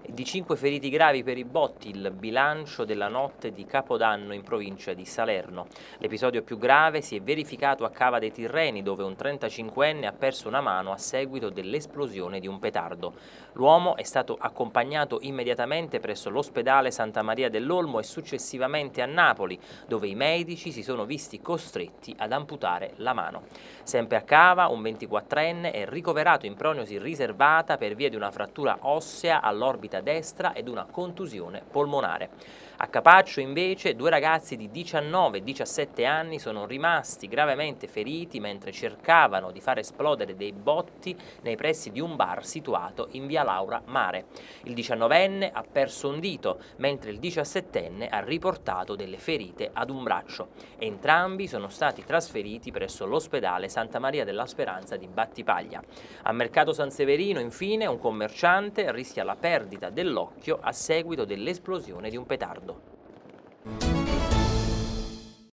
Di 5 feriti gravi per i botti il bilancio della notte di Capodanno in provincia di Salerno. L'episodio più grave si è verificato a Cava dei Tirreni, dove un 35enne ha perso una mano a seguito dell'esplosione di un petardo. L'uomo è stato accompagnato immediatamente presso l'ospedale Santa Maria dell'Olmo e successivamente a Napoli, dove i medici si sono visti costretti ad amputare la mano. Sempre a Cava, un 24enne è ricoverato in prognosi riservata per via di una frattura ossea all'orbita destra ed una contusione polmonare. A Capaccio, invece, 2 ragazzi di 19 e 17 anni sono rimasti gravemente feriti mentre cercavano di far esplodere dei botti nei pressi di un bar situato in via Laura Mare. Il 19enne ha perso un dito, mentre il 17enne ha riportato delle ferite ad un braccio. Entrambi sono stati trasferiti presso l'ospedale Santa Maria della Speranza di Battipaglia. A Mercato San Severino, infine, un commerciante rischia la perdita dell'occhio a seguito dell'esplosione di un petardo.